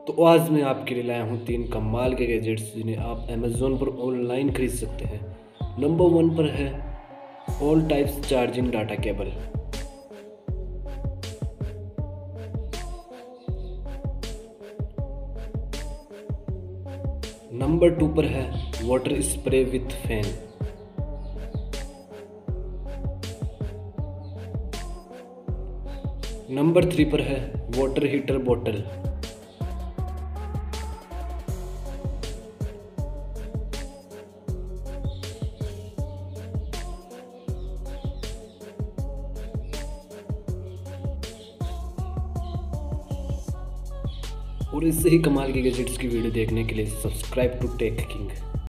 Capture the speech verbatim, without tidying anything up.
तो आज मैं आपके लिए लाया हूँ तीन कमाल के गैजेट्स जिन्हें आप अमेज़ोन पर ऑनलाइन खरीद सकते हैं। नंबर वन पर है all types charging data cable. Number two पर है water spray with fan. Number three पर है वाटर हीटर बोतल। और इससे ही कमाल के गैजेट्स की वीडियो देखने के लिए सब्सक्राइब टू टेक किंग।